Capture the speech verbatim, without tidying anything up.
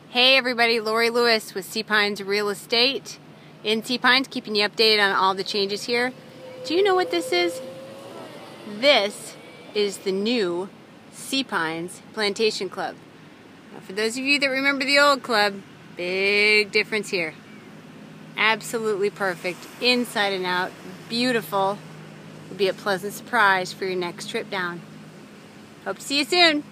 Hey everybody, Lori Lewis with Sea Pines Real Estate in Sea Pines, keeping you updated on all the changes here. Do you know what this is? This is the new Sea Pines Plantation Club. Now, for those of you that remember the old club, big difference here. Absolutely perfect, inside and out, beautiful. It'll be a pleasant surprise for your next trip down. Hope to see you soon.